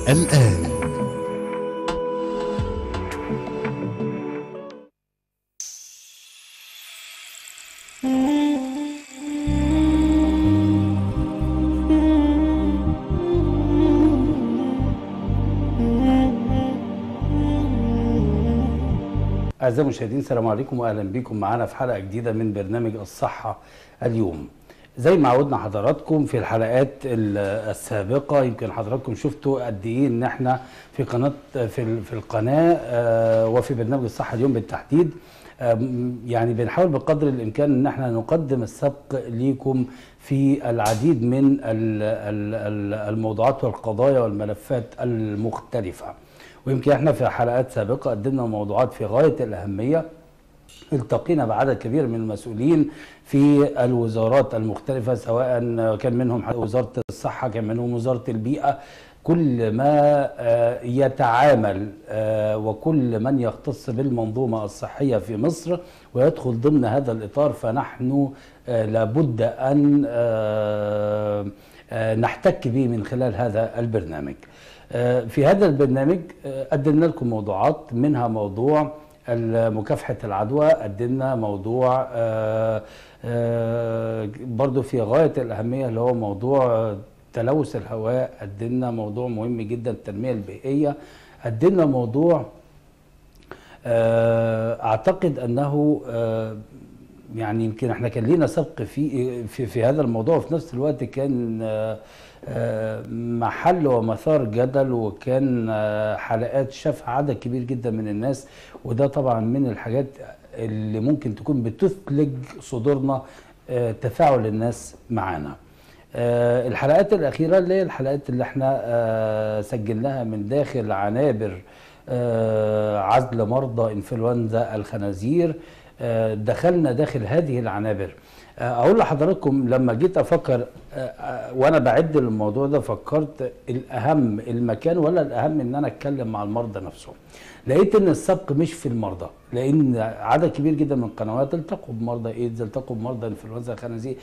الآن. أعزائي المشاهدين، السلام عليكم وأهلا بكم معنا في حلقة جديدة من برنامج الصحة اليوم. زي ما عودنا حضراتكم في الحلقات السابقة، يمكن حضراتكم شفتوا قد إيه إن إحنا في قناة في القناة وفي برنامج الصحة اليوم بالتحديد يعني بنحاول بقدر الإمكان إن إحنا نقدم السبق ليكم في العديد من الموضوعات والقضايا والملفات المختلفة. ويمكن احنا في حلقات سابقة قدمنا موضوعات في غاية الأهمية، التقينا بعدد كبير من المسؤولين في الوزارات المختلفة، سواء كان منهم وزارة الصحة، كان منهم وزارة البيئة، كل ما يتعامل وكل من يختص بالمنظومة الصحية في مصر ويدخل ضمن هذا الإطار، فنحن لابد أن نحتك به من خلال هذا البرنامج. في هذا البرنامج قدمنا لكم موضوعات، منها موضوع مكافحة العدوى، قدمنا موضوع برضو في غاية الأهمية اللي هو موضوع تلوث الهواء، قدمنا موضوع مهم جدا التنمية البيئية، قدمنا موضوع أعتقد أنه يعني يمكن احنا كان لينا سبق في هذا الموضوع، وفي نفس الوقت كان محل ومثار جدل، وكان حلقات شافها عدد كبير جدا من الناس، وده طبعا من الحاجات اللي ممكن تكون بتثلج صدورنا تفاعل الناس معانا. الحلقات الأخيرة اللي هي الحلقات اللي احنا سجلناها من داخل عنابر عزل مرضى انفلونزا الخنازير، دخلنا داخل هذه العنابر. اقول لحضراتكم لما جيت افكر وانا بعد الموضوع ده، فكرت الاهم المكان ولا الاهم ان انا اتكلم مع المرضى نفسهم. لقيت ان السبق مش في المرضى، لان عدد كبير جدا من القنوات التقوا بمرضى ايدز، التقوا بمرضى انفلونزا الخنازير،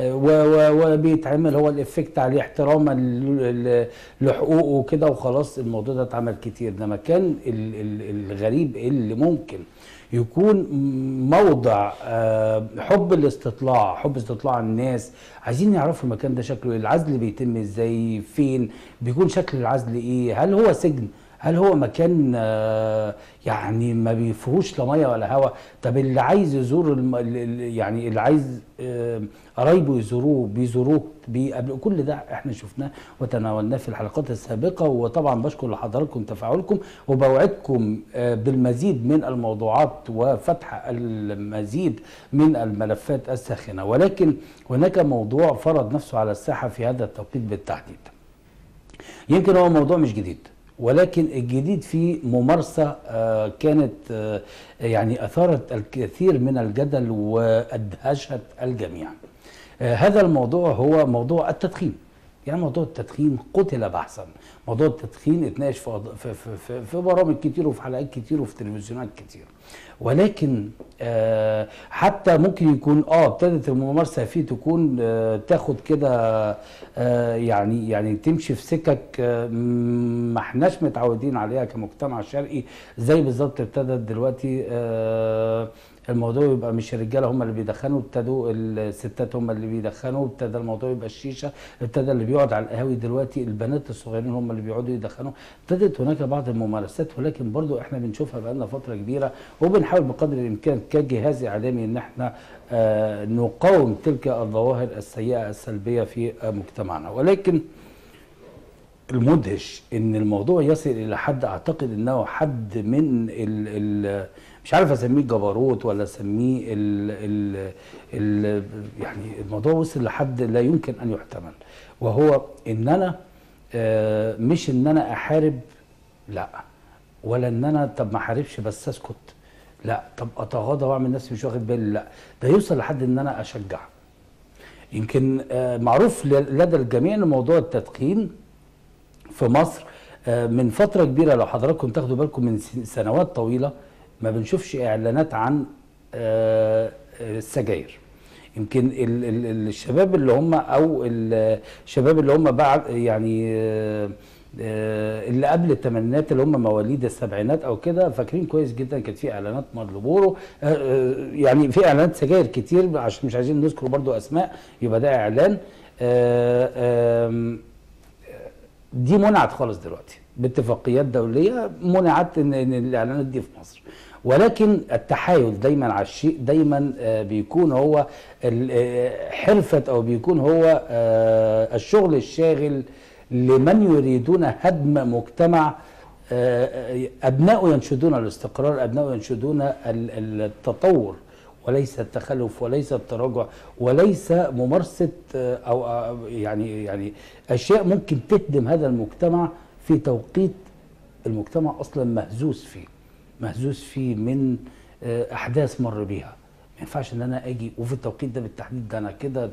وبيتعمل هو الافكت عليه احتراما لحقوقه وكده وخلاص، الموضوع ده اتعمل كتير. ده مكان الغريب اللي ممكن يكون موضع حب الاستطلاع، حب استطلاع الناس، عايزين يعرفوا المكان ده شكله ايه، العزل بيتم ازاي، فين بيكون شكل العزل ايه، هل هو سجن، هل هو مكان يعني ما بيفيهوش لا ميه ولا هواء. طب اللي عايز يزور يعني اللي عايز قرايبه يزوروه بيزوروه بيقابلوا، كل ده احنا شفناه وتناولناه في الحلقات السابقه. وطبعا بشكر لحضراتكم تفاعلكم، وبوعدكم بالمزيد من الموضوعات وفتح المزيد من الملفات الساخنه. ولكن هناك موضوع فرض نفسه على الساحه في هذا التوقيت بالتحديد. يمكن هو موضوع مش جديد، ولكن الجديد فيه ممارسة كانت يعني أثارت الكثير من الجدل وأدهشت الجميع. هذا الموضوع هو موضوع التدخين. يعني موضوع التدخين قتل بحثا، موضوع التدخين اتناقش في برامج كتير وفي حلقات كتير وفي تلفزيونات كتير، ولكن حتى ممكن يكون ابتدت الممارسه فيه تكون تاخد كده يعني تمشي في سكك ما احناش متعودين عليها كمجتمع شرقي. زي بالظبط ابتدت دلوقتي الموضوع يبقى مش الرجاله هم اللي بيدخنوا، ابتدوا الستات هم اللي بيدخنوا، ابتدى الموضوع يبقى الشيشه، ابتدى اللي بيقعد على القهاوي دلوقتي البنات الصغيرين هم اللي بيقعدوا يدخنوا. ابتدت هناك بعض الممارسات، ولكن برضو احنا بنشوفها بقالنا فتره كبيره، وبنحاول بقدر الامكان كجهاز اعلامي ان احنا نقاوم تلك الظواهر السيئه السلبيه في مجتمعنا. ولكن المدهش ان الموضوع يصل الى حد، اعتقد انه حد من مش عارف اسميه جبروت ولا اسميه يعني الموضوع وصل لحد لا يمكن ان يحتمل، وهو ان انا مش ان انا احارب، لا، ولا ان انا طب ما احاربش بس اسكت، لا، طب اتغاضى واعمل نفسي مش واخد بالي، لا، ده يوصل لحد ان انا اشجع. يمكن معروف لدى الجميع ان موضوع التدخين في مصر من فترة كبيرة، لو حضراتكم تاخدوا بالكم من سنوات طويلة ما بنشوفش اعلانات عن السجاير. يمكن الشباب اللي هم او الشباب اللي هم بعد يعني اللي قبل الثمانينات اللي هم مواليد السبعينات او كده فاكرين كويس جدا، كانت في اعلانات مارلبورو، يعني في اعلانات سجاير كتير، عشان مش عايزين نذكر برضو اسماء يبقى ده اعلان. دي منعت خالص دلوقتي باتفاقيات دوليه، منعت ان الاعلانات دي في مصر. ولكن التحايل دايما على الشيء دايما بيكون هو حرفه، او بيكون هو الشغل الشاغل لمن يريدون هدم مجتمع. ابناء ينشدون الاستقرار، ابناء ينشدون التطور، وليس التخلف، وليس التراجع، وليس ممارسه او يعني اشياء ممكن تهدم هذا المجتمع في توقيت المجتمع اصلا مهزوز فيه من احداث مر بيها. ما ينفعش ان انا اجي وفي التوقيت ده بالتحديد، ده انا كده،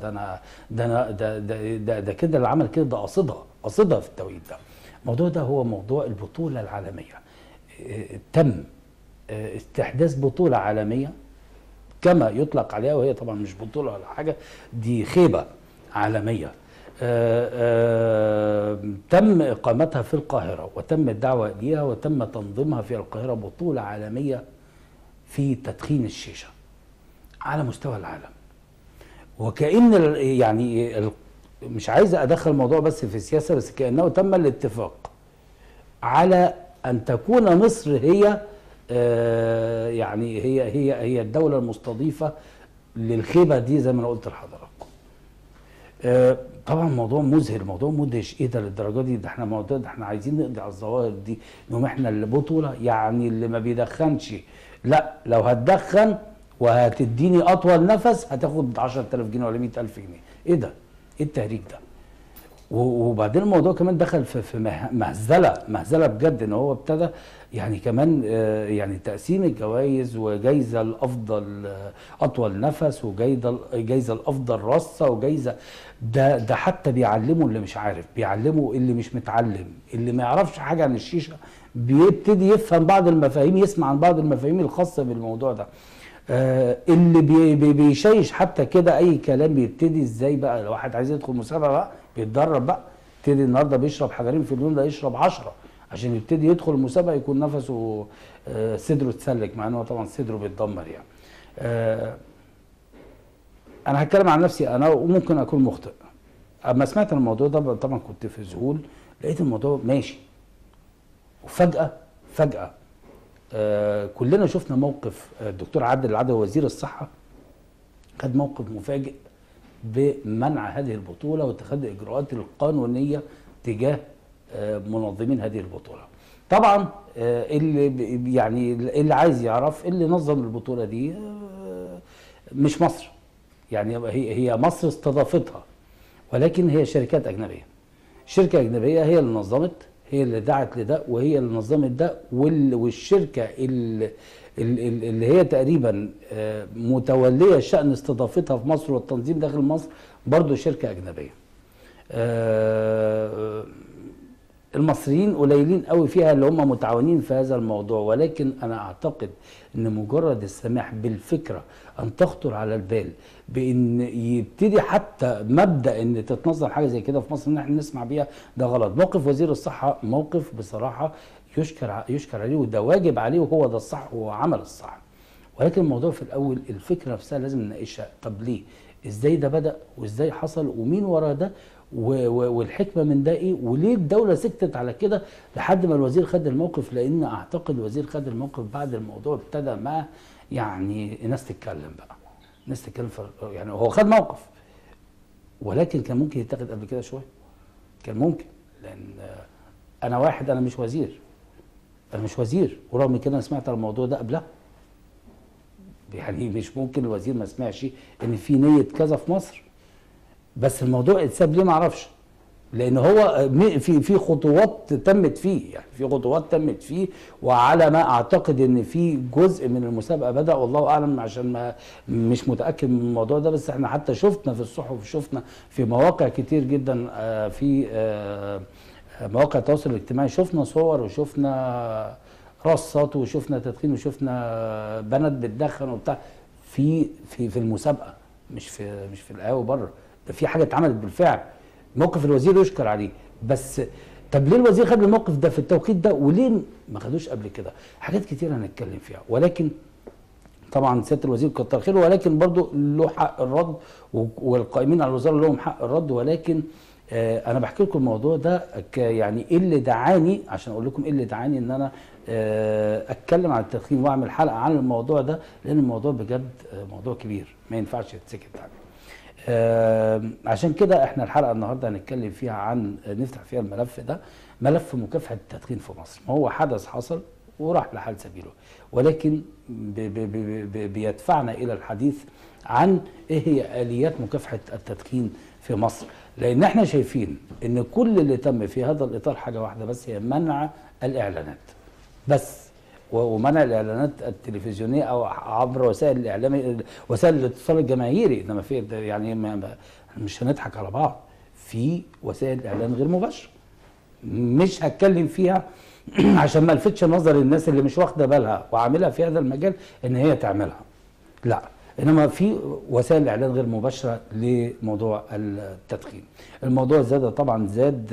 ده كده اللي عمل كده، ده قصدها في التوقيت ده. الموضوع ده هو موضوع البطوله العالميه. تم استحداث بطوله عالميه كما يطلق عليها، وهي طبعا مش بطوله ولا حاجه، دي خيبه عالميه. تم اقامتها في القاهره، وتم الدعوه ليها، وتم تنظيمها في القاهره، بطوله عالميه في تدخين الشيشه على مستوى العالم. وكأن يعني مش عايز ادخل الموضوع بس في السياسه، بس كأنه تم الاتفاق على ان تكون مصر هي يعني هي الدوله المستضيفه للخيبه دي، زي ما انا قلت لحضراتكم. طبعا موضوع مذهل، موضوع مدهش. ايه ده للدرجه دي؟ ده احنا موضوع، ده احنا عايزين نقضي على الظواهر دي، انهم احنا اللي بطوله، يعني اللي ما بيدخنش. لا، لو هتدخن وهتديني اطول نفس هتاخد 10000 جنيه ولا 100000 جنيه. ايه ده؟ ايه التهريج ده؟ وبعدين الموضوع كمان دخل في مهزله بجد، ان هو ابتدى يعني كمان يعني تقسيم الجوائز، وجايزه الافضل اطول نفس، وجايزه الافضل رصه، وجايزه ده حتى بيعلموا اللي مش عارف، بيعلموا اللي مش متعلم، اللي ما يعرفش حاجه عن الشيشه بيبتدي يفهم بعض المفاهيم، يسمع عن بعض المفاهيم الخاصه بالموضوع ده. اللي بيشيش حتى كده اي كلام، بيبتدي ازاي بقى؟ لو واحد عايز يدخل مسابقه بقى بيتدرب بقى، يبتدي النهارده بيشرب حجرين في اليوم، ده يشرب 10 عشان يبتدي يدخل المسابقه يكون نفسه صدره اتسلك، مع انه طبعا صدره بيتدمر يعني. انا هتكلم عن نفسي انا، وممكن اكون مخطئ. اما سمعت الموضوع ده طبعا كنت في ذهول، لقيت الموضوع ماشي، وفجاه كلنا شفنا موقف الدكتور عادل العدوي وزير الصحه، خد موقف مفاجئ بمنع هذه البطوله واتخاذ الاجراءات القانونيه تجاه منظمين هذه البطوله. طبعا اللي يعني اللي عايز يعرف، اللي نظم البطوله دي مش مصر، يعني هي مصر استضافتها، ولكن هي شركات اجنبيه. شركه اجنبيه هي اللي نظمت، هي اللي دعت لده، وهي اللي نظمت ده، والشركه اللي هي تقريبا متوليه شأن استضافتها في مصر والتنظيم داخل مصر برضو شركه اجنبيه. المصريين قليلين قوي فيها اللي هم متعاونين في هذا الموضوع، ولكن انا اعتقد ان مجرد السماح بالفكره ان تخطر على البال بان يبتدي حتى مبدا ان تتنظم حاجه زي كده في مصر، ان احنا نسمع بيها، ده غلط. موقف وزير الصحه موقف بصراحه يشكر عليه، وده واجب عليه، وهو ده الصح، وهو عمل الصح. ولكن الموضوع في الاول الفكره نفسها لازم نناقشها. طب ليه؟ ازاي ده بدا؟ وازاي حصل؟ ومين ورا ده؟ والحكمه من ده ايه؟ وليه الدوله سكتت على كده لحد ما الوزير خد الموقف؟ لان اعتقد الوزير خد الموقف بعد الموضوع ابتدى ما يعني الناس تتكلم بقى، الناس تتكلم يعني هو خد موقف، ولكن كان ممكن يتاخد قبل كده شويه، كان ممكن. لان انا مش وزير، ورغم كده انا سمعت على الموضوع ده قبلها. يعني مش ممكن الوزير ما سمعش ان في نيه كذا في مصر، بس الموضوع اتساب ليه ما اعرفش. لان هو في خطوات تمت فيه، يعني في خطوات تمت فيه، وعلى ما اعتقد ان في جزء من المسابقه بدا، والله اعلم، عشان ما مش متاكد من الموضوع ده. بس احنا حتى شفنا في الصحف، شفنا في مواقع كتير جدا، في مواقع التواصل الاجتماعي، شفنا صور، وشفنا رصات، وشفنا تدخين، وشفنا بنات بتدخن وبتاع في المسابقه، مش في القهاوي بره. ده في حاجه اتعملت بالفعل. موقف الوزير يشكر عليه، بس طب ليه الوزير خد الموقف ده في التوقيت ده وليه ما خدوش قبل كده؟ حاجات كتير هنتكلم فيها، ولكن طبعا سياده الوزير كتر خيره، ولكن برضه له حق الرد والقائمين على الوزاره لهم حق الرد. ولكن انا بحكي لكم الموضوع ده يعني ايه اللي دعاني، عشان اقول لكم ايه اللي دعاني ان انا اتكلم عن التدخين واعمل حلقه عن الموضوع ده، لان الموضوع بجد موضوع كبير ما ينفعش يتسكت عنه. عشان كده احنا الحلقه النهارده هنتكلم فيها عن، نفتح فيها الملف ده، ملف مكافحه التدخين في مصر. ما هو حدث حصل وراح لحال سبيله، ولكن بيدفعنا الى الحديث عن ايه هي اليات مكافحه التدخين في مصر. لان احنا شايفين ان كل اللي تم في هذا الاطار حاجه واحده بس، هي منع الاعلانات بس، ومنع الاعلانات التلفزيونيه او عبر وسائل الاعلام، وسائل الاتصال الجماهيري. انما في يعني مش هنضحك على بعض، في وسائل اعلان غير مباشره مش هتكلم فيها عشان ما الفتش نظر الناس اللي مش واخده بالها وعاملها في هذا المجال ان هي تعملها، لا، انما في وسائل اعلان غير مباشره لموضوع التدخين. الموضوع زاد طبعا، زاد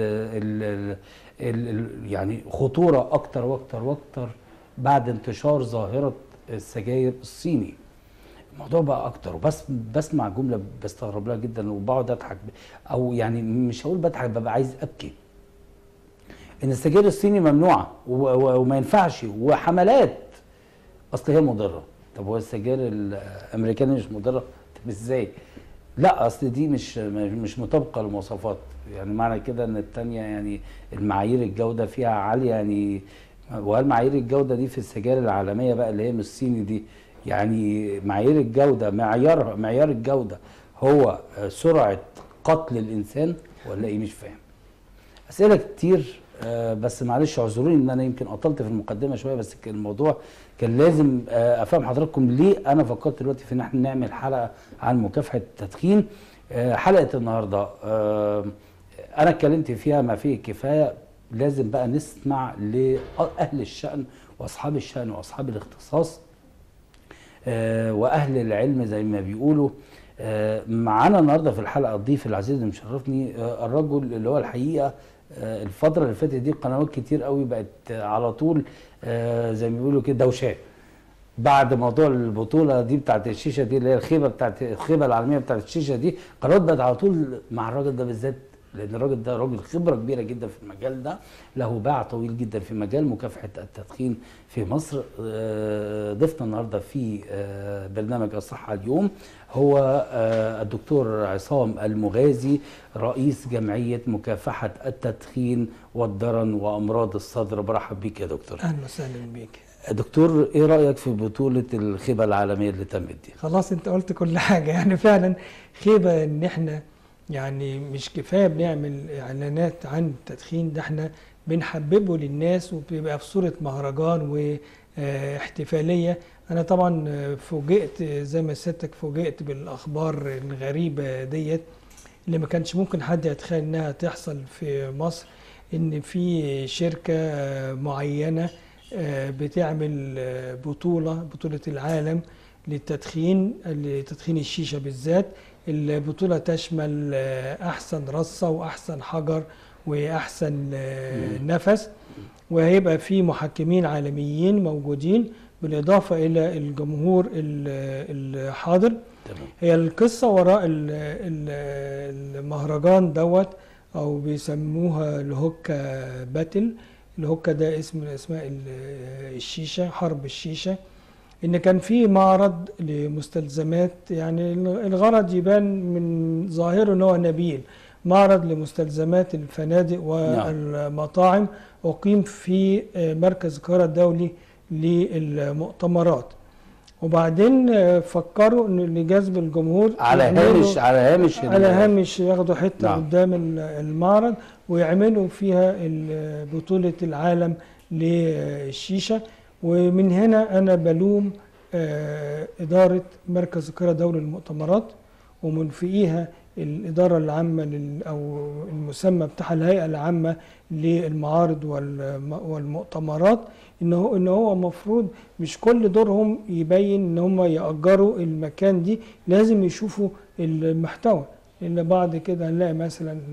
يعني خطوره اكتر واكتر واكتر بعد انتشار ظاهره السجاير الصيني. الموضوع بقى اكتر، وبس بسمع جمله بستغرب لها جدا وبقعد اضحك، او يعني مش هقول بضحك، ببقى عايز ابكي، ان السجاير الصيني ممنوعه وما ينفعش وحملات اصل هي مضره. طب هو السجاير الامريكاني مش مضره؟ طب ازاي؟ لا، اصل دي مش مطابقه للمواصفات، يعني معنى كده ان الثانيه يعني المعايير الجوده فيها عاليه يعني. وهل معايير الجوده دي في السجاير العالميه بقى اللي هي مش الصيني دي، يعني معايير الجوده معيار الجوده هو سرعه قتل الانسان ولا ايه؟ مش فاهم. اسئله كتير، بس معلش اعذروني ان انا يمكن اطلت في المقدمه شويه، بس الموضوع كان لازم افهم حضراتكم ليه انا فكرت دلوقتي في ان احنا نعمل حلقه عن مكافحه التدخين. حلقه النهارده انا اتكلمت فيها ما فيه الكفايه، لازم بقى نسمع لاهل الشأن واصحاب الشأن واصحاب الاختصاص واهل العلم زي ما بيقولوا. معانا النهارده في الحلقه الضيف العزيز اللي مشرفني، الرجل اللي هو الحقيقه الفتره اللي فاتت دي قنوات كتير قوي بقت على طول زي ما بيقولوا كده دوشاه بعد موضوع البطوله دي بتاعت الشيشه دي، اللي هي الخيبه العالميه بتاعت الشيشه دي. قنوات بقت على طول مع الراجل ده بالذات، لان الراجل ده راجل خبره كبيره جدا في المجال ده، له باع طويل جدا في مجال مكافحه التدخين في مصر. ضيفنا النهارده في برنامج الصحه اليوم هو الدكتور عصام المغازي، رئيس جمعيه مكافحه التدخين والدرن وامراض الصدر. برحب بيك يا دكتور. اهلا وسهلا بيك دكتور. ايه رايك في بطوله الخيبه العالميه اللي تمت دي؟ خلاص انت قلت كل حاجه، يعني فعلا خيبه ان احنا يعني مش كفايه بنعمل اعلانات عن التدخين، ده احنا بنحببه للناس وبيبقى في صوره مهرجان واحتفاليه. انا طبعا فوجئت زي ما سيادتك فوجئت بالاخبار الغريبه ديت اللي ما كانش ممكن حد يتخيل انها تحصل في مصر، ان في شركه معينه بتعمل بطوله العالم لتدخين الشيشه بالذات. البطولة تشمل أحسن رصة وأحسن حجر وأحسن نفس، وهيبقى في محكمين عالميين موجودين بالإضافة إلى الجمهور الحاضر. هي القصة وراء المهرجان دوت أو بيسموها الهوكا باتل. الهوكا ده اسم من أسماء الشيشة، حرب الشيشة. ان كان في معرض لمستلزمات، يعني الغرض يبان من ظاهره ان هو نبيل، معرض لمستلزمات الفنادق والمطاعم اقيم في مركز القاهره الدولي للمؤتمرات. وبعدين فكروا ان لجذب الجمهور على هامش ياخدوا حته قدام المعرض ويعملوا فيها بطوله العالم للشيشه. ومن هنا أنا بلوم إدارة مركز القاهرة الدولي للمؤتمرات ومنفئيها الإدارة العامة أو المسمى بتاع الهيئة العامة للمعارض والمؤتمرات، إن هو المفروض مش كل دورهم يبين إن هم يأجروا المكان دي، لازم يشوفوا المحتوى. لأن بعد كده هنلاقي مثلا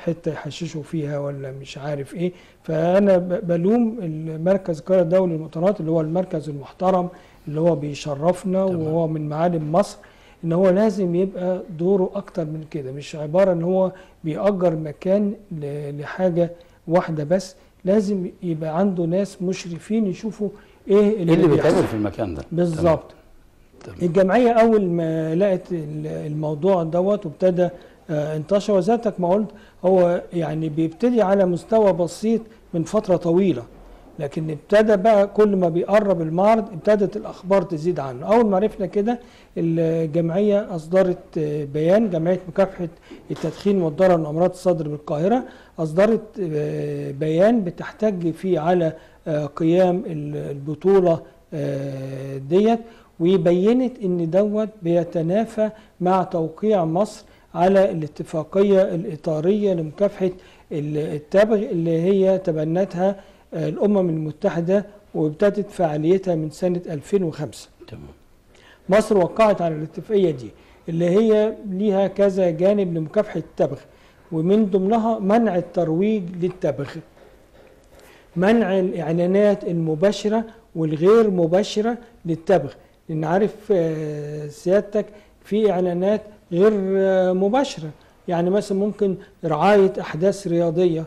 حته يحششوا فيها ولا مش عارف ايه. فانا بلوم المركز القاهره الدولي للمؤتمرات اللي هو المركز المحترم اللي هو بيشرفنا وهو من معالم مصر، ان هو لازم يبقى دوره اكتر من كده، مش عباره ان هو بيأجر مكان لحاجه واحده بس، لازم يبقى عنده ناس مشرفين يشوفوا ايه اللي بيتعمل في المكان ده بالظبط. الجمعيه اول ما لقت الموضوع دوت وابتدى انتشر، وذاتك ما قلت هو يعني بيبتدي على مستوى بسيط من فتره طويله، لكن ابتدى بقى كل ما بيقرب المعرض ابتدت الاخبار تزيد عنه. اول ما عرفنا كده الجمعيه اصدرت بيان، جمعيه مكافحه التدخين والضرر من امراض الصدر بالقاهره اصدرت بيان بتحتج فيه على قيام البطوله ديت، وبينت ان دوت بيتنافى مع توقيع مصر على الاتفاقيه الاطاريه لمكافحه التبغ اللي هي تبنتها الأمم المتحدة وابتدت فعاليتها من سنة 2005. تمام. مصر وقعت على الاتفاقية دي اللي هي ليها كذا جانب لمكافحة التبغ، ومن ضمنها منع الترويج للتبغ، منع الإعلانات المباشرة والغير مباشرة للتبغ، لأن عارف سيادتك في إعلانات غير مباشرة، يعني مثلا ممكن رعاية أحداث رياضية،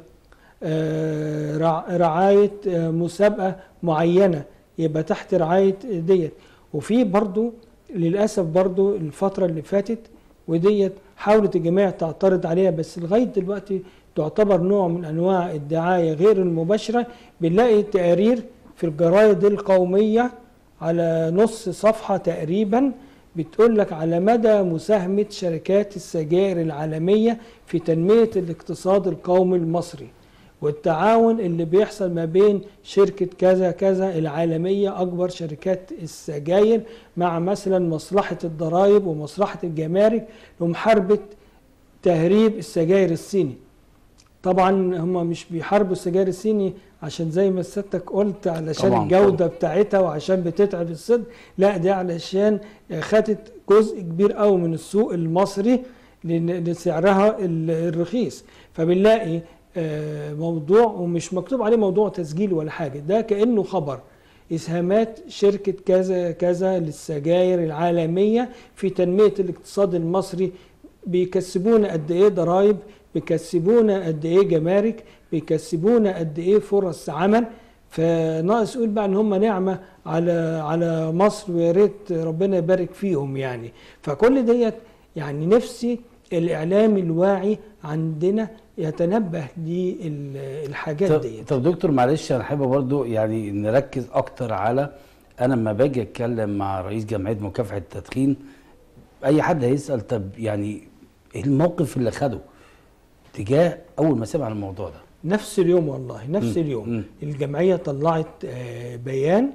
رعاية مسابقة معينة يبقى تحت رعاية ديت. وفي برضو للأسف برضو الفترة اللي فاتت وديت حاولت الجماعة تعترض عليها، بس لغاية دلوقتي تعتبر نوع من أنواع الدعاية غير المباشرة. بنلاقي تقارير في الجرايد القومية على نص صفحة تقريبا بتقول لك على مدى مساهمة شركات السجائر العالمية في تنمية الاقتصاد القومي المصري، والتعاون اللي بيحصل ما بين شركة كذا كذا العالمية أكبر شركات السجاير مع مثلا مصلحة الضرائب ومصلحة الجمارك لمحاربة تهريب السجاير الصيني. طبعا هم مش بيحاربوا السجاير الصيني عشان زي ما سيادتك قلت علشان الجودة بتاعتها وعشان بتتعب الصدر، لا ده علشان خدت جزء كبير قوي من السوق المصري لسعرها الرخيص. فبنلاقي موضوع ومش مكتوب عليه موضوع تسجيل ولا حاجة، ده كأنه خبر إسهامات شركة كذا كذا للسجاير العالمية في تنمية الاقتصاد المصري، بيكسبونا قد إيه ضرائب، بيكسبونا قد إيه جمارك، بيكسبونا قد إيه فرص عمل. فناقص يقول بقى إن هم نعمة على مصر، ويا ريت ربنا يبارك فيهم يعني. فكل ديت يعني نفسي الإعلام الواعي عندنا يتنبه للحاجات دي. طب دكتور معلش انا حابب برضو يعني نركز اكتر على، انا لما باجي اتكلم مع رئيس جمعيه مكافحه التدخين اي حد هيسال طب يعني ايه الموقف اللي خده تجاه اول ما سمع عن الموضوع ده؟ نفس اليوم والله نفس اليوم الجمعيه طلعت بيان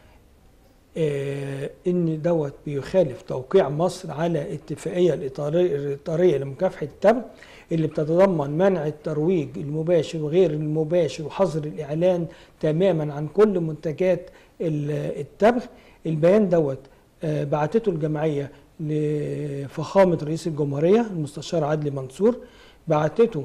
ان دوت بيخالف توقيع مصر على اتفاقيه الاطاريه لمكافحه التبغ اللي بتتضمن منع الترويج المباشر وغير المباشر وحظر الاعلان تماما عن كل منتجات التبغ. البيان دوت بعتته الجمعيه لفخامه رئيس الجمهوريه المستشار عدلي منصور، بعتته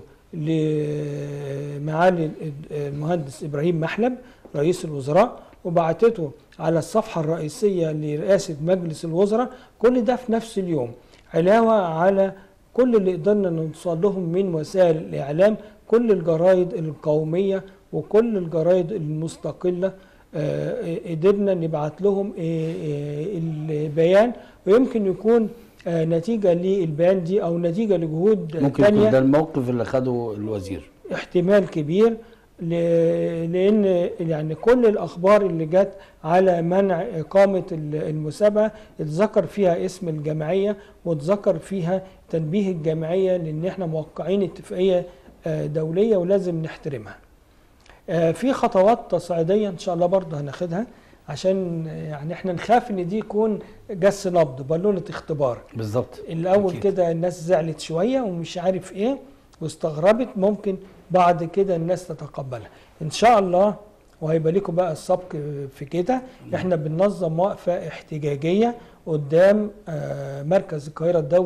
لمعالي المهندس ابراهيم محلب رئيس الوزراء، وبعتته على الصفحة الرئيسية لرئاسة مجلس الوزراء. كل ده في نفس اليوم، علاوة على كل اللي قدرنا نوصل لهم من وسائل الإعلام، كل الجرائد القومية وكل الجرائد المستقلة قدرنا نبعت لهم البيان. ويمكن يكون نتيجة للبيان دي أو نتيجة لجهود ممكن تانية، يكون ده الموقف اللي خده الوزير، احتمال كبير، لأن يعني كل الأخبار اللي جت على منع إقامة المسابقة اتذكر فيها اسم الجمعية واتذكر فيها تنبيه الجمعية لأن احنا موقعين اتفاقية دولية ولازم نحترمها. في خطوات تصعيدية إن شاء الله برضه هناخدها عشان يعني احنا نخاف ان دي يكون جس نبض بالونة اختبار. بالظبط. الأول كده الناس زعلت شوية ومش عارف ايه واستغربت، ممكن بعد كده الناس تتقبلها ان شاء الله. وهيبقى لكم بقى السبق في كده. احنا بننظم وقفه احتجاجيه قدام مركز القاهره الدولي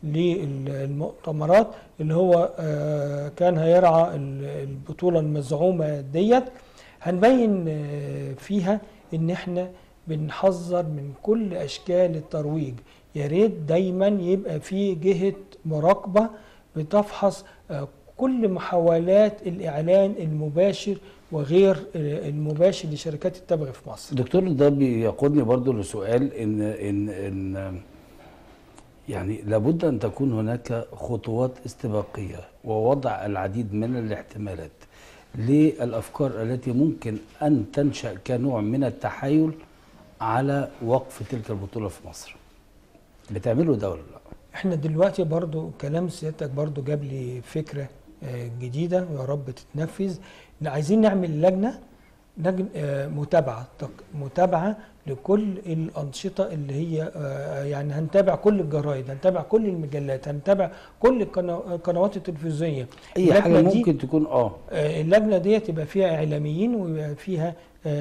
للمؤتمرات اللي هو كان هيرعى البطولة المزعومة ديت. هنبين فيها ان احنا بنحذر من كل اشكال الترويج. يا ريت دايما يبقى في جهة مراقبة بتفحص كل محاولات الاعلان المباشر وغير المباشر لشركات التبغ في مصر. دكتور، ده بيقودني برضو لسؤال ان يعني لابد ان تكون هناك خطوات استباقية ووضع العديد من الاحتمالات للافكار التي ممكن ان تنشأ كنوع من التحايل على وقف تلك البطولة في مصر. بتعملوا ده ولا لا؟ احنا دلوقتي برضو كلام سيادتك برضو جاب لي فكرة جديدة ويا رب تتنفذ. عايزين نعمل لجنة متابعة لكل الأنشطة اللي هي يعني هنتابع كل الجرايد، هنتابع كل المجلات، هنتابع كل القنوات التلفزيونية. اي حاجة ممكن تكون اللجنة دي تبقى فيها إعلاميين ويبقى فيها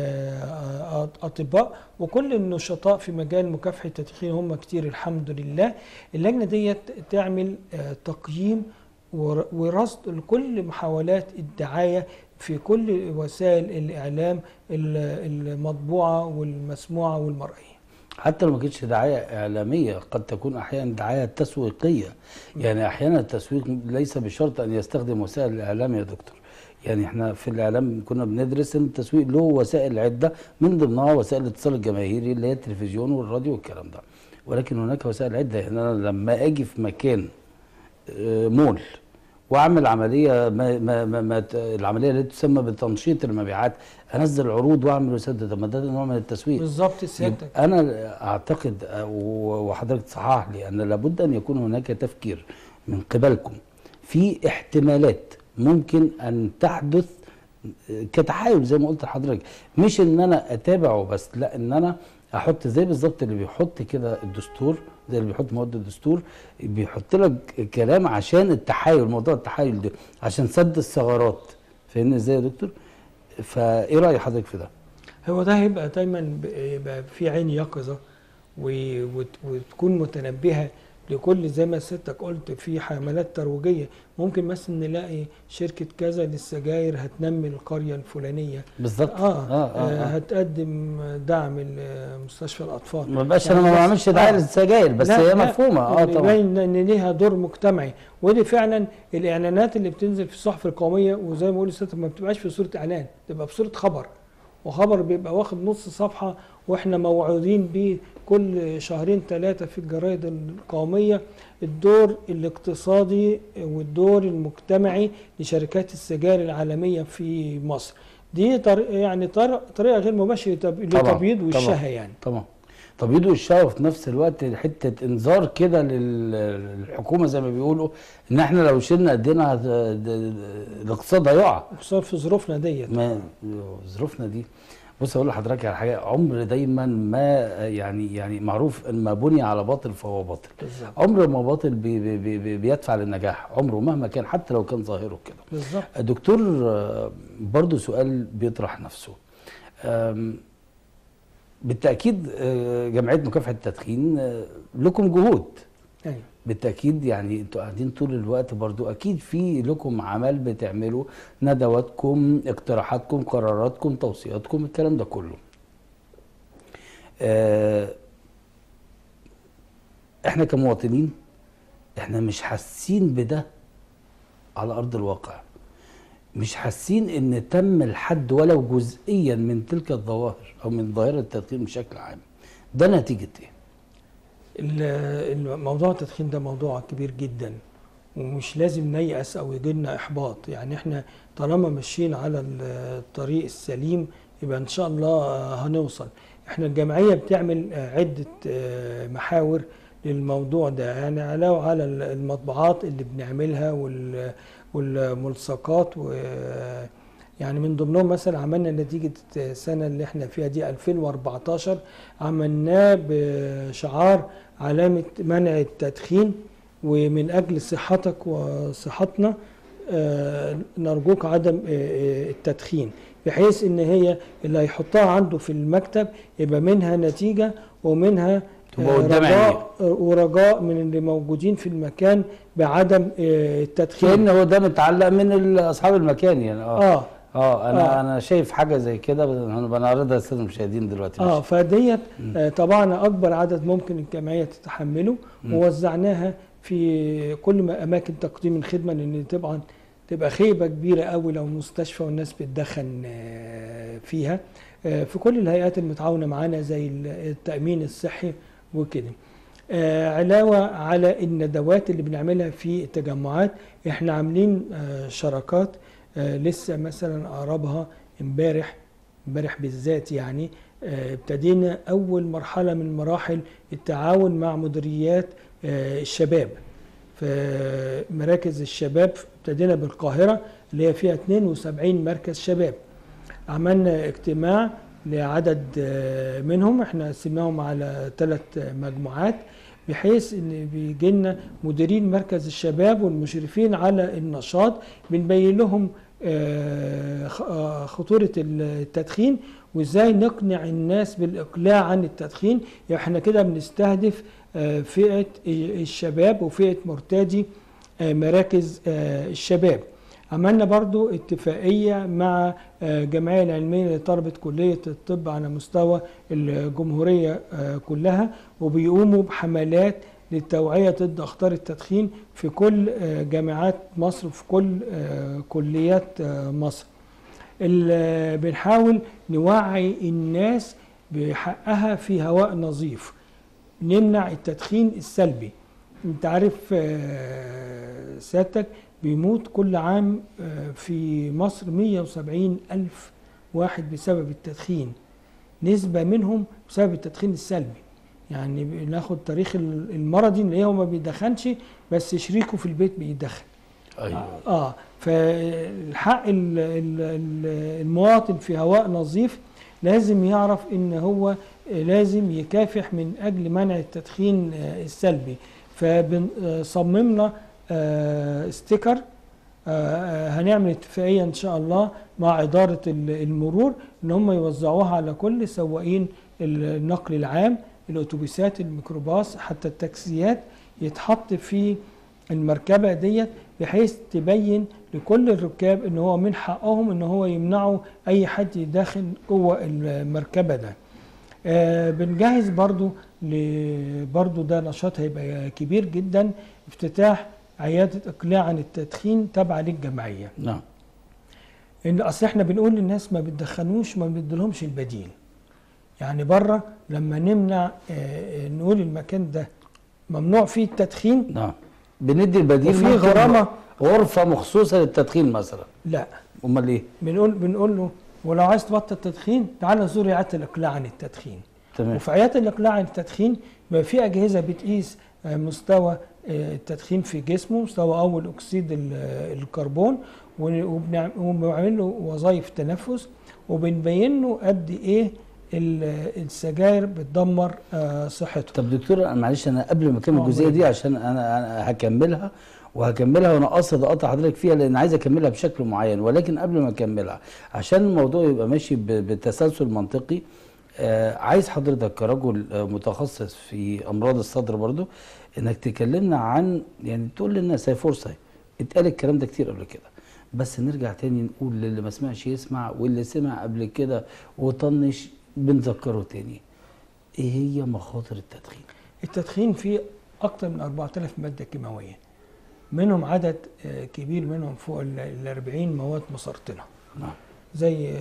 أطباء وكل النشطاء في مجال مكافحة التدخين، هم كتير الحمد لله. اللجنة دي تعمل تقييم ورصد لكل محاولات الدعاية في كل وسائل الإعلام المطبوعة والمسموعة والمرئية. حتى لو ما كانتش دعاية إعلامية، قد تكون أحيانا دعاية تسويقية. يعني أحيانا التسويق ليس بشرط أن يستخدم وسائل الإعلام يا دكتور. يعني احنا في الإعلام كنا بندرس أن التسويق له وسائل عدة، من ضمنها وسائل الاتصال الجماهيري اللي هي التلفزيون والراديو والكلام ده، ولكن هناك وسائل عدة. يعني أنا لما أجي في مكان مول واعمل عمليه العمليه التي تسمى بتنشيط المبيعات، انزل عروض واعمل وسادة، طب ما ده نوع من التسويق. بالظبط سيادتك. انا اعتقد وحضرتك تصحح لي ان لابد ان يكون هناك تفكير من قبلكم في احتمالات ممكن ان تحدث كتحايل زي ما قلت لحضرتك، مش ان انا اتابعه بس، لا ان انا احط زي بالظبط اللي بيحط كده الدستور، زي اللي بيحط مواد الدستور بيحط لك كلام عشان التحايل، موضوع التحايل ده عشان سد الثغرات. فاهمني ازاي يا دكتور؟ فايه راي حضرتك في ده؟ هو ده هيبقى دايما يبقى في عين يقظه وتكون متنبهه لكل، زي ما سيادتك قلت، في حملات ترويجيه. ممكن مثلا نلاقي شركه كذا للسجاير هتنمي القريه الفلانيه بالظبط. هتقدم دعم لمستشفى الاطفال. ما بقاش يعني انا ما بعملش دعايه للسجاير بس هي مفهومه. طبعا يبين ان ليها دور مجتمعي، ودي فعلا الاعلانات اللي بتنزل في الصحف القوميه، وزي ما بيقولوا سيادتك ما بتبقاش في صوره اعلان، بتبقى بصوره خبر، وخبر بيبقى واخد نص صفحه، واحنا موعودين بيه كل شهرين ثلاثه في الجرائد القوميه الدور الاقتصادي والدور المجتمعي لشركات السجائر العالميه في مصر. دي طريقه غير مباشره لتبييض وشها. يعني طبعا تبييض وشها، وفي نفس الوقت حته انذار كده للحكومه زي ما بيقولوا ان احنا لو شلنا ايدينا الاقتصاد هيقع، خصوصا في ظروفنا ديت. ظروفنا دي. بص اقول لحضرتك على حاجه، عمر دايما ما يعني معروف ان ما بني على باطل فهو باطل. بالزبط. عمر ما باطل بيدفع للنجاح، عمره مهما كان، حتى لو كان ظاهره كده. بالظبط. دكتور، برضو سؤال بيطرح نفسه. بالتاكيد جمعيه مكافحه التدخين لكم جهود. أيوة. بالتاكيد يعني انتوا قاعدين طول الوقت برضو اكيد في لكم عمل بتعملوا، ندواتكم، اقتراحاتكم، قراراتكم، توصياتكم، الكلام ده كله. احنا كمواطنين احنا مش حاسين بده على ارض الواقع، مش حاسين ان تم الحد ولو جزئيا من تلك الظواهر او من ظاهره التدخين بشكل عام. ده نتيجه ايه؟ الموضوع التدخين ده موضوع كبير جدا، ومش لازم نيأس او يجيلنا احباط. يعني احنا طالما ماشيين على الطريق السليم يبقى ان شاء الله هنوصل. احنا الجمعيه بتعمل عده محاور للموضوع ده، يعني علاوه على المطبوعات اللي بنعملها والملصقات، يعني من ضمنهم مثلا عملنا نتيجة السنة اللي احنا فيها دي 2014 عملناه بشعار علامة منع التدخين، ومن أجل صحتك وصحتنا نرجوك عدم التدخين، بحيث ان هي اللي هيحطها عنده في المكتب يبقى منها نتيجة ومنها تبقى قدام عينيه. رجاء ورجاء من اللي موجودين في المكان بعدم التدخين. كأن هو ده متعلق من اصحاب المكان يعني. انا شايف حاجه زي كده، بنعرضها للساده المشاهدين دلوقتي. فديت طبعا اكبر عدد ممكن الجمعيه تتحمله، ووزعناها في كل اماكن تقديم الخدمه، لان طبعا تبقى خيبه كبيره قوي لو مستشفى والناس بتدخن فيها. في كل الهيئات المتعاونه معانا زي التامين الصحي وكده. علاوه على الندوات اللي بنعملها في التجمعات، احنا عاملين شراكات لسه مثلا اقربها امبارح بالذات يعني. ابتدينا اول مرحله من مراحل التعاون مع مديريات الشباب في مراكز الشباب. ابتدينا بالقاهره اللي هي فيها 72 مركز شباب. عملنا اجتماع لعدد منهم، احنا قسمناهم على 3 مجموعات، بحيث ان بيجي لنا مديرين مركز الشباب والمشرفين على النشاط، بنبين لهم خطورة التدخين وازاي نقنع الناس بالاقلاع عن التدخين. يعني احنا كده بنستهدف فئة الشباب وفئة مرتادي مراكز الشباب. عملنا برضو اتفاقية مع الجمعية العلمية لطلبة كلية الطب على مستوى الجمهورية كلها، وبيقوموا بحملات للتوعية ضد أخطار التدخين في كل جامعات مصر وفي كل كليات مصر. بنحاول نوعي الناس بحقها في هواء نظيف، نمنع التدخين السلبي. انت عارف سيادتك بيموت كل عام في مصر 170 ألف واحد بسبب التدخين، نسبة منهم بسبب التدخين السلبي. يعني بناخد تاريخ المرضي اللي هو ما بيدخنش بس شريكه في البيت بيدخن. ايوه. فالحق المواطن في هواء نظيف لازم يعرف ان هو لازم يكافح من اجل منع التدخين السلبي. فصممنا ستيكر، هنعمل اتفاقية ان شاء الله مع إدارة المرور ان هم يوزعوها على كل سواقين النقل العام، الاتوبيسات، الميكروباص، حتى التاكسيات، يتحط في المركبة ديت بحيث تبين لكل الركاب ان هو من حقهم ان هو يمنعوا اي حد يدخن جوه المركبة ده. بنجهز برضو ده نشاط هيبقى كبير جدا، افتتاح عيادة اقلاع عن التدخين تابعة للجمعية. نعم. ان اصل احنا بنقول للناس ما بتدخنوش وما بنديلهمش البديل. يعني بره لما نمنع نقول المكان ده ممنوع فيه التدخين، نعم، بندي البديل وفي غرامة غرفة مخصوصة للتدخين مثلا. لا، امال ايه؟ بنقول له ولو عايز تبطل التدخين تعال زور عيادة الاقلاع عن التدخين. تمام. وفي عيادة الاقلاع عن التدخين بيبقى في اجهزة بتقيس مستوى التدخين في جسمه، مستوى اول اكسيد الكربون، وبنعمل له وظائف تنفس، وبنبين له قد ايه السجاير بتدمر صحته. طب دكتور معلش، انا قبل ما اكمل الجزئيه دي عشان انا هكملها وانا قاصد اقطع حضرتك فيها لان عايز اكملها بشكل معين، ولكن قبل ما اكملها عشان الموضوع يبقى ماشي بتسلسل منطقي، عايز حضرتك كرجل متخصص في امراض الصدر برضو انك تكلمنا عن، يعني تقول للناس هي فرصه، اتقال الكلام ده كتير قبل كده، بس نرجع تاني نقول للي ما سمعش يسمع، واللي سمع قبل كده وطنش بنذكره تاني. ايه هي مخاطر التدخين؟ التدخين فيه اكتر من 4000 ماده كيماويه، منهم عدد كبير منهم فوق ال 40 مواد مسرطنه. نعم. زي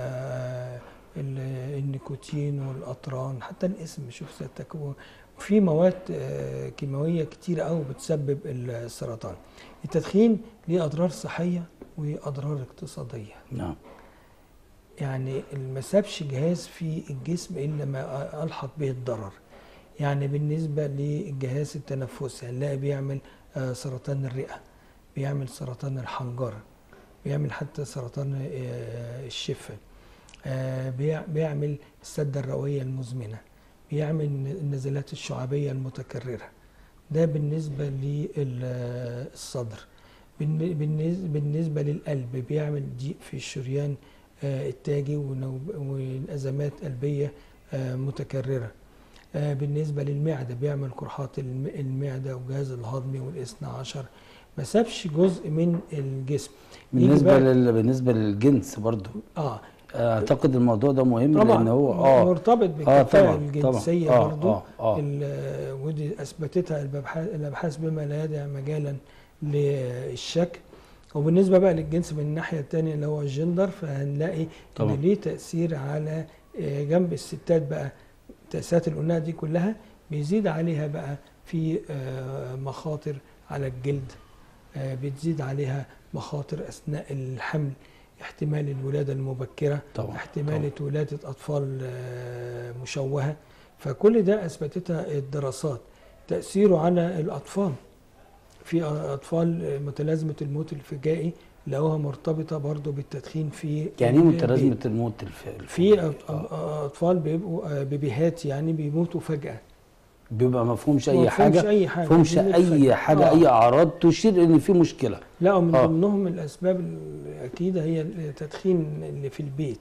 النيكوتين والاطران، حتى الاسم شوف سيادتك، وفي مواد كيماويه كتير قوي بتسبب السرطان. التدخين ليه اضرار صحيه واضرار اقتصاديه. نعم. يعني ما سابش جهاز في الجسم الا ما الحق به الضرر. يعني بالنسبه للجهاز التنفسي هنلاقي بيعمل سرطان الرئه، بيعمل سرطان الحنجره، بيعمل حتى سرطان الشفه، بيعمل السده الرئويه المزمنه، بيعمل النزلات الشعابيه المتكرره. ده بالنسبه للصدر. بالنسبه للقلب بيعمل ضيق في الشريان التاجي والازمات قلبيه متكرره. بالنسبة للمعدة بيعمل قرحات المعدة والجهاز الهضمي والاثنى عشر، ما سابش جزء من الجسم. بالنسبة للجنس برضو اه اعتقد الموضوع ده مهم، طبعا لان هو مرتبط بالكفاءة طبعا الجنسية طبعا برضو. اه ودي اثبتتها الابحاث بما لا يدع مجالا للشك. وبالنسبة بقى للجنس من الناحية التانية اللي هو الجندر، فهنلاقي طبعا. ان ليه تأثير على جنب الستات بقى. التأثيرات اللي قلناها دي كلها بيزيد عليها بقى في مخاطر على الجلد، بتزيد عليها مخاطر أثناء الحمل، احتمال الولادة المبكرة، طبعا. احتمال ولادة أطفال مشوهة. فكل ده أثبتتها الدراسات. تأثيره على الأطفال، في أطفال متلازمة الموت الفجائي لقوها مرتبطة برضو بالتدخين في يعني ايه متلازمة الموت في أطفال بيبقوا بيبيهات يعني بيموتوا فجأة، بيبقى ما فيهمش اي حاجه، ما فيهمش اي حاجه اي اعراض تشير ان في مشكله. لا، من ضمنهم الاسباب الاكيده هي التدخين اللي في البيت.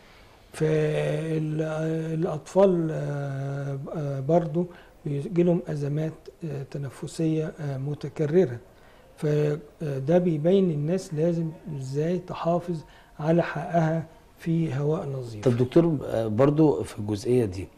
فالاطفال برضو بيجي لهم ازمات تنفسيه متكرره، فده بيبين الناس لازم ازاي تحافظ على حقها في هواء نظيف. طب دكتور برضو في الجزئيه دي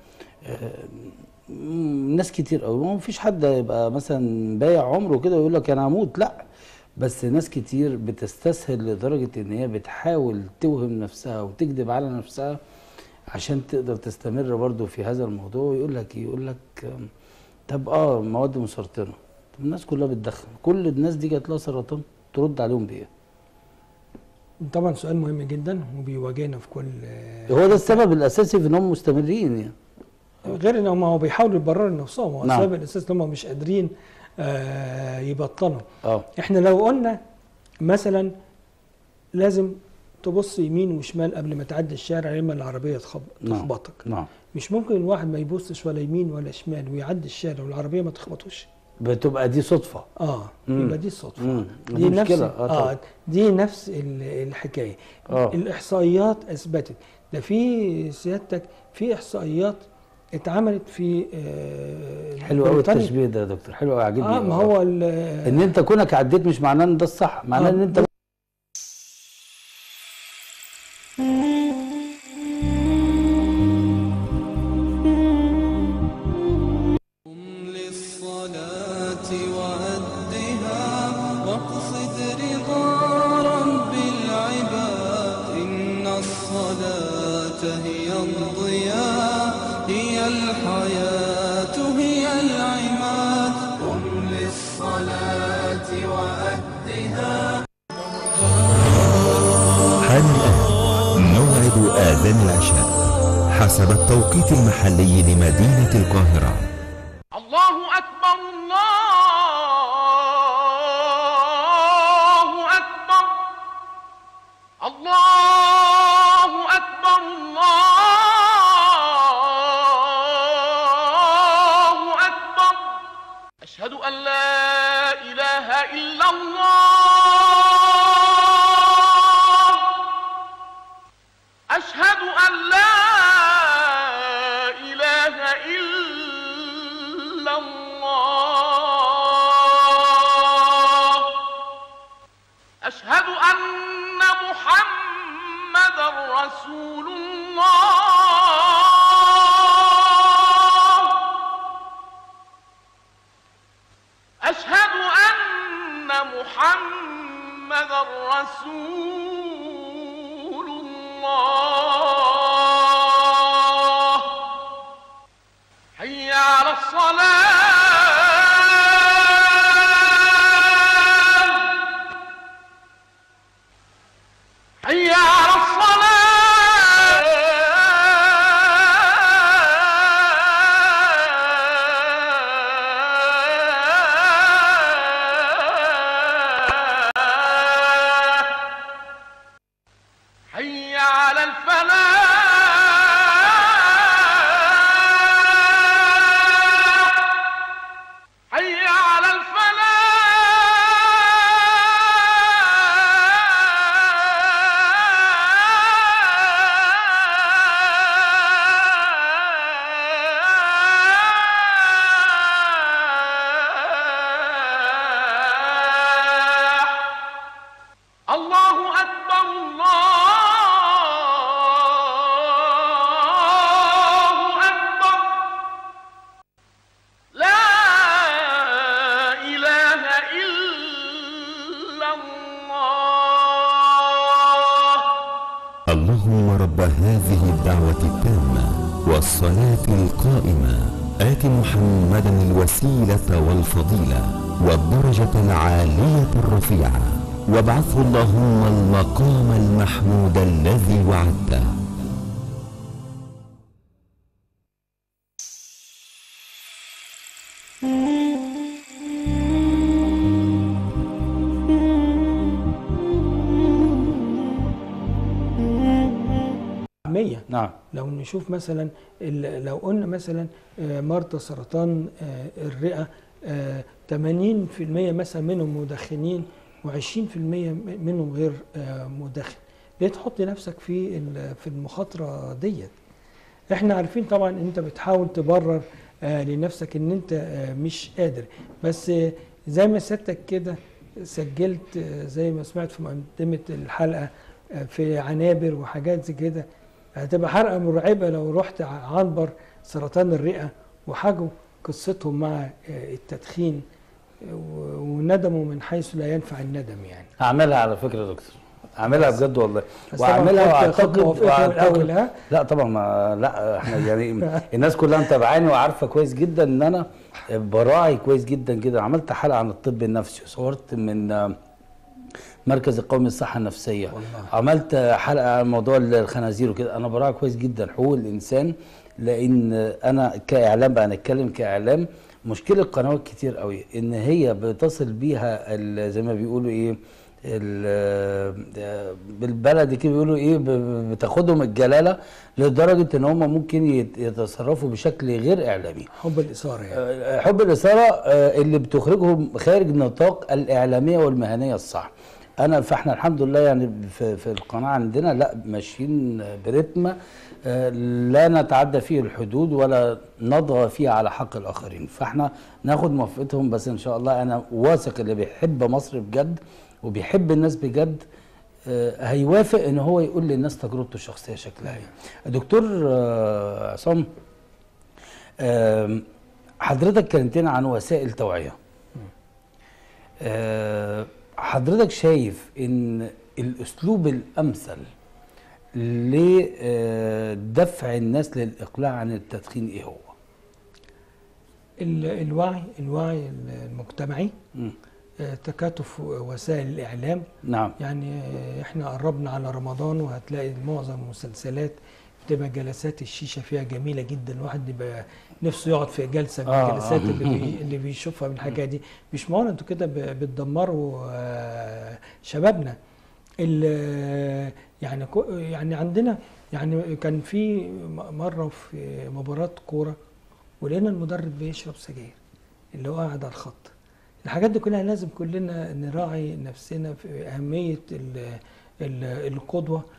ناس كتير قوي، ما فيش حد يبقى مثلا بايع عمره كده ويقول لك انا هموت، لا، بس ناس كتير بتستسهل لدرجه ان هي بتحاول توهم نفسها وتكذب على نفسها عشان تقدر تستمر برضو في هذا الموضوع. يقول لك طب مواد مسرطنه، طب الناس كلها بتدخن، كل الناس دي جات لها سرطان، ترد عليهم بايه؟ طبعا سؤال مهم جدا وبيواجهنا في كل هو ده السبب الاساسي في انهم مستمرين يعني. غير ان هم هو بيحاولوا يبرروا لنفسهم، هو نعم. السبب الاساسي ان هم مش قادرين يبطلوا. اه احنا لو قلنا مثلا لازم تبص يمين وشمال قبل ما تعدي الشارع يا اما العربيه تخبطك. نعم. مش ممكن الواحد ما يبصش ولا يمين ولا شمال ويعدي الشارع والعربيه ما تخبطوش. بتبقى دي صدفه. يبقى دي الصدفه. دي نفس دي نفس الحكايه. الاحصائيات اثبتت ده. في سيادتك في احصائيات اتعملت في حلو قوي التشبيه ده يا دكتور، حلو قوي، عاجبني. ما هو ان انت كونك عديت مش معناه ان ده الصح، معناه ان انت للصلاة وأدها واقصد رضا رب العباد. إن الصلاة هي الضياء، هي الحياة، هي العماد. قم للصلاة وأدها. حان الآن موعد آذان العشاء حسب التوقيت المحلي لمدينة القاهرة. الله أكبر، الله أكبر، الله أكبر، الله أكبر. أشهد أن لا إله إلا الله، أشهد أن لا إله إلا الله، أشهد أن محمدًا رسول الله، أشهد أن محمدًا رسول الله. حي على الصلاة، حي على الصلاة، حي على الفلاح، حي على الفلاح. اللهم رب هذه الدعوة التامة والصلاة القائمة آت محمدا الوسيلة والفضيلة والدرجة العالية الرفيعة وابعثه اللهم المقام المحمود الذي وعدته. نعم. لو نشوف مثلا لو قلنا مثلا مرضى سرطان الرئة 80% مثلا منهم مدخنين و20% منهم غير مدخن. ليه تحط نفسك في المخاطرة ديت؟ احنا عارفين طبعا انت بتحاول تبرر لنفسك ان انت مش قادر، بس زي ما سيادتك كده سجلت زي ما سمعت في مقدمة الحلقة في عنابر وحاجات زي كده، هتبقى حرقة مرعبة لو رحت عنبر سرطان الرئة وحكوا قصتهم مع التدخين وندموا من حيث لا ينفع الندم. يعني هعملها على فكرة يا دكتور، هعملها بجد والله، واعملها واعتقد لا طبعا لا احنا يعني الناس كلها متابعاني وعارفه كويس جدا ان انا براعي كويس جدا جدا. عملت حلقه عن الطب النفسي وصورت من مركز القومي للصحه النفسيه والله. عملت حلقه عن موضوع الخنازير وكده. انا براعي كويس جدا حقوق الانسان، لان انا كاعلام بقى نتكلم كاعلام. مشكله قنوات كتير قوي ان هي بتصل بيها زي ما بيقولوا ايه بالبلدي كده بيقولوا ايه بتاخدهم الجلاله لدرجه ان هم ممكن يتصرفوا بشكل غير اعلامي. حب الاثاره يعني حب الاثاره اللي بتخرجهم خارج نطاق الاعلاميه والمهنيه الصح. فاحنا الحمد لله يعني في القناه عندنا لا ماشيين برتم لا نتعدى فيه الحدود ولا نضغى فيه على حق الاخرين، فاحنا ناخد موافقتهم. بس ان شاء الله انا واثق اللي بيحب مصر بجد وبيحب الناس بجد هيوافق ان هو يقول للناس تجربته الشخصيه شكلها ايه. دكتور عصام، حضرتك كلمتنا عن وسائل توعيه. حضرتك شايف ان الاسلوب الامثل لدفع الناس للاقلاع عن التدخين ايه هو؟ الوعي المجتمعي، تكاتف وسائل الإعلام. نعم. يعني احنا قربنا على رمضان وهتلاقي معظم المسلسلات بتبقى جلسات الشيشة فيها جميلة جدا، الواحد بيبقى نفسه يقعد في جلسة من الجلسات اللي بيشوفها من الحاجات دي. مش معقول انتوا كده بتدمروا شبابنا. يعني عندنا يعني كان في مرة في مباراة كورة ولقينا المدرب بيشرب سجاير اللي هو قاعد على الخط. الحاجات دي كلها لازم كلنا نراعي نفسنا في أهمية القدوة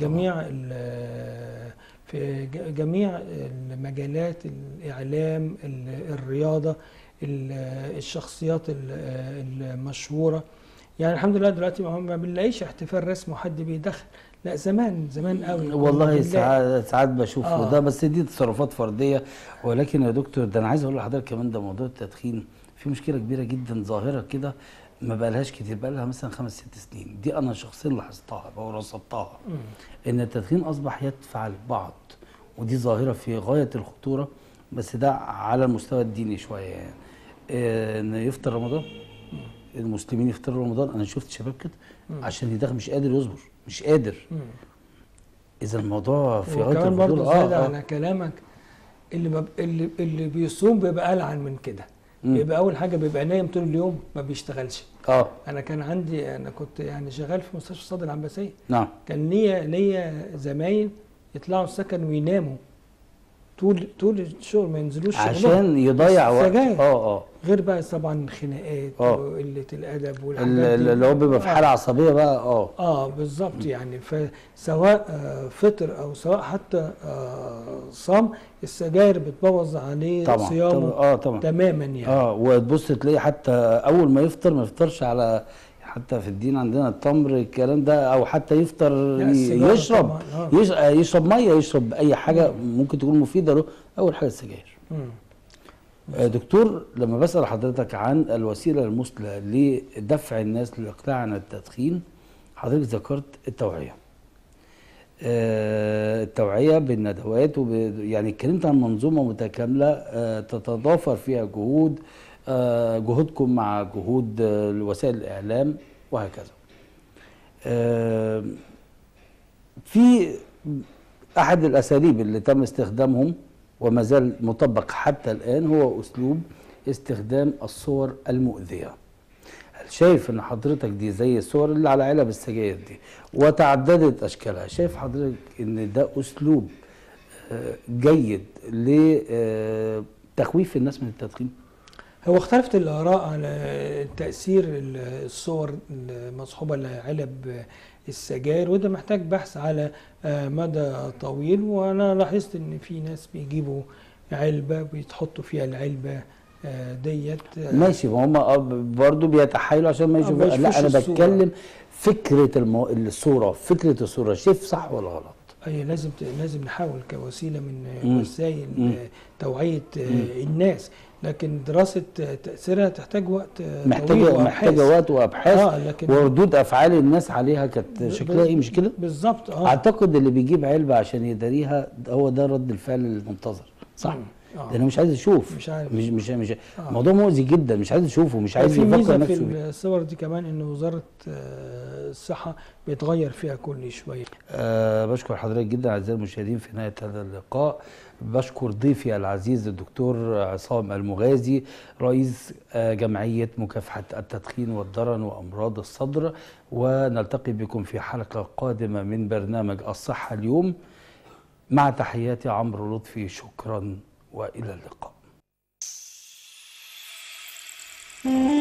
في جميع المجالات، الإعلام، الرياضة، الشخصيات المشهورة. يعني الحمد لله دلوقتي ما بنلاقيش احتفال رسمي وحد بيدخل، لا زمان قوي والله ساعات بشوف ده، بس دي تصرفات فردية. ولكن يا دكتور ده انا عايز اقول لحضرتك كمان، ده موضوع التدخين في مشكله كبيره جدا ظاهره كده ما بقالهاش كتير، بقالها مثلا 5-6 سنين. دي انا شخصيا لاحظتها ورصدتها ان التدخين اصبح يدفع البعض، ودي ظاهره في غايه الخطوره. بس ده على المستوى الديني شويه يعني ان يفطر رمضان، المسلمين يفطروا رمضان. انا شفت شباب كده عشان يدخن مش قادر يصبر، مش قادر. اذا الموضوع في غايه الخطوره. برضه على كلامك اللي بيصوم بيبقى ألعن من كده. بيبقى اول حاجه بيبقى نايم طول اليوم ما بيشتغلش. انا كان عندي، انا كنت يعني شغال في مستشفى الصدر العباسيه. نعم. كان ليا زمايل يطلعوا السكن ويناموا طول الشغل، ما ينزلوش عشان يضيع وقت. غير بقى طبعا الخناقات وقله الادب والحاجات دي اللي هو بيبقى في حاله عصبيه بقى. بالظبط. يعني فسواء فطر او سواء حتى صام، السجاير بتبوظ عليه صيامه طبعا تماما يعني. وتبص تلاقي حتى اول ما يفطر ما يفطرش على، حتى في الدين عندنا التمر الكلام ده، او حتى يفطر يشرب يشرب ميه، يشرب اي حاجه ممكن تكون مفيده له. اول حاجه السجاير. دكتور، لما بسال حضرتك عن الوسيله المثلى لدفع الناس للاقلاع عن التدخين، حضرتك ذكرت التوعيه. التوعية بالندوات يعني اتكلمت عن منظومة متكاملة تتضافر فيها جهودكم مع جهود وسائل الإعلام وهكذا. في أحد الأساليب اللي تم استخدامهم وما زال مطبق حتى الآن هو أسلوب استخدام الصور المؤذية. هل شايف ان حضرتك دي زي الصور اللي على علب السجاير دي وتعددت اشكالها، شايف حضرتك ان ده اسلوب جيد لتخويف الناس من التدخين؟ هو اختلفت الآراء على تأثير الصور المصحوبة لعلب السجاير، وده محتاج بحث على مدى طويل. وأنا لاحظت إن في ناس بيجيبوا علبة بيتحطوا فيها العلبة ديت. ماشي، ما هم برضه بيتحايلوا عشان ما يشوفوا. لا أنا بتكلم فكرة الصورة، فكرة الصورة، شايف صح ولا غلط؟ أي لازم نحاول كوسيلة من وسائل توعية الناس، لكن دراسة تأثيرها تحتاج وقت محتاجة وقت وأبحاث وردود أفعال الناس عليها كانت شكلها إيه، مش كده؟ بالظبط. أعتقد اللي بيجيب علبة عشان يداريها هو ده رد الفعل المنتظر، صح؟ لأنه مش عايز يشوف، مش عارف، مش الموضوع مؤذي جدا، مش عايز يشوفه، مش عايز يفكر نفسه. في الصور دي كمان إن وزارة الصحة بيتغير فيها كل شوية. بشكر حضرتك جدا أعزائي المشاهدين. في نهاية هذا اللقاء بشكر ضيفي العزيز الدكتور عصام المغازي، رئيس جمعية مكافحة التدخين والضرن وأمراض الصدر، ونلتقي بكم في حلقة قادمة من برنامج الصحة اليوم. مع تحياتي عمرو لطفي، شكرا وإلى اللقاء.